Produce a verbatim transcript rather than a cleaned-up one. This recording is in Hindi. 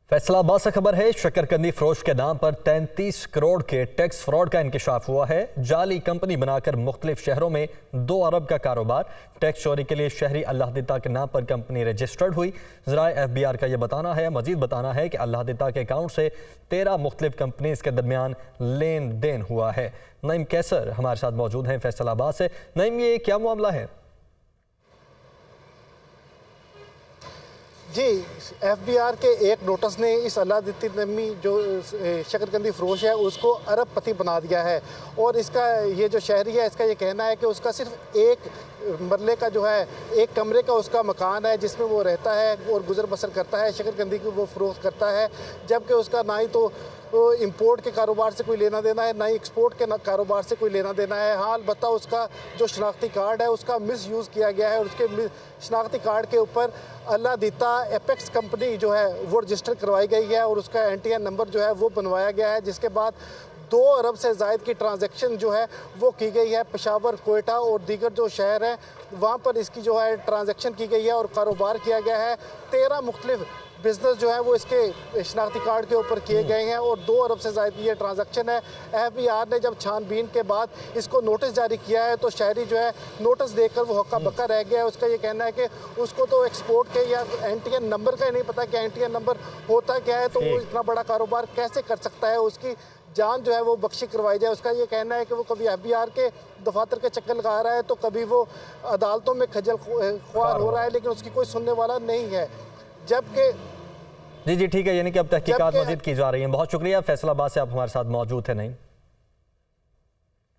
फैसलाबाद से खबर है, शकरकंदी फरोश के नाम पर तैंतीस करोड़ के टैक्स फ्रॉड का इंकशाफ हुआ है। जाली कंपनी बनाकर मुख्तलिफ शहरों में दो अरब का कारोबार। टैक्स चोरी के लिए शहरी अल्लाह दिता के नाम पर कंपनी रजिस्टर्ड हुई। ज़राए एफ बी आर का यह बताना है मजीद बताना है कि अल्लाह दिता के अकाउंट से तेरह मुख्तलिफ कंपनीज के दरमियान लेन देन हुआ है। नईम कैसर हमारे साथ मौजूद हैं फैसलाबाद से। नईम, ये क्या मामला है? जी, एफ बी आर के एक नोटिस ने इस अलादीती नमी जो शकरकंदी फरोश है उसको अरबपति बना दिया है। और इसका ये जो शहरी है इसका ये कहना है कि उसका सिर्फ एक मरले का जो है एक कमरे का उसका मकान है जिसमें वो रहता है और गुजर बसर करता है, शकरकंदी की वो फ़रोख्त करता है। जबकि उसका ना ही तो इंपोर्ट के कारोबार से कोई लेना देना है, ना ही एक्सपोर्ट के कारोबार से कोई लेना देना है। हाँ, अलबत्ता उसका जो शनाख्ती कार्ड है उसका मिस यूज़ किया गया है और उसके शनाख्ती कार्ड के ऊपर अल्लाह दिता एपेक्स कंपनी जो है वो रजिस्टर करवाई गई है और उसका एन टी एन नंबर जो है वो बनवाया गया है, जिसके बाद दो अरब से ज़ायद की ट्रांजैक्शन जो है वो की गई है। पेशावर, कोयटा और दीगर जो शहर हैं वहाँ पर इसकी जो है ट्रांजैक्शन की गई है और कारोबार किया गया है। तेरह मुख्तलिफ बिजनेस जो है वो इसके शनाख्ती कार्ड के ऊपर किए गए हैं और दो अरब से ज़ायद की ये ट्रांजैक्शन है। एफ बी आर ने जब छानबीन के बाद इसको नोटिस जारी किया है तो शहरी जो है नोटिस देकर वो हक्का बक्का रह गया है। उसका ये कहना है कि उसको तो एक्सपोर्ट के या एन टी एन नंबर का ही नहीं पता कि एन टी एन नंबर होता क्या है, तो वो इतना बड़ा कारोबार कैसे कर सकता है। उसकी जान जो है वो बख्शी करवाई जाए। उसका ये कहना है कि वो कभी एफ बी आर के दफातर के चक्कर लगा रहा है तो कभी वो अदालतों में खजल ख्वार हो रहा है, लेकिन उसकी कोई सुनने वाला नहीं है। जबकि जी जी ठीक है, यानी कि अब तहकीकात मजीद की जा रही है। बहुत शुक्रिया, फैसलाबाद से आप हमारे साथ मौजूद थे। नहीं